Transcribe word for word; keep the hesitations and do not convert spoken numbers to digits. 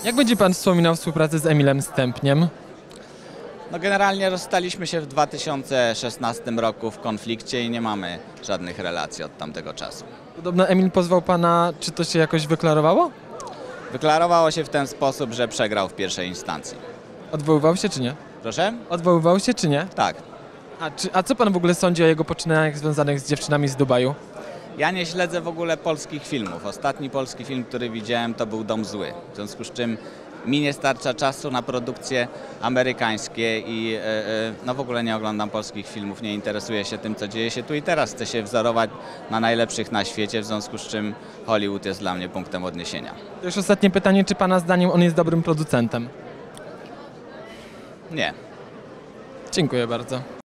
Jak będzie pan wspominał współpracę z Emilem Stępniem? No generalnie rozstaliśmy się w dwa tysiące szesnastym roku w konflikcie i nie mamy żadnych relacji od tamtego czasu. Podobno Emil pozwał pana, czy to się jakoś wyklarowało? Wyklarowało się w ten sposób, że przegrał w pierwszej instancji. Odwoływał się czy nie? Proszę? Odwoływał się czy nie? Tak. A, czy, a co pan w ogóle sądzi o jego poczynaniach związanych z dziewczynami z Dubaju? Ja nie śledzę w ogóle polskich filmów. Ostatni polski film, który widziałem, to był Dom Zły. W związku z czym mi nie starcza czasu na produkcje amerykańskie i e, e, no w ogóle nie oglądam polskich filmów, nie interesuję się tym, co dzieje się tu i teraz. Chcę się wzorować na najlepszych na świecie, w związku z czym Hollywood jest dla mnie punktem odniesienia. To już ostatnie pytanie, czy pana zdaniem on jest dobrym producentem? Nie. Dziękuję bardzo.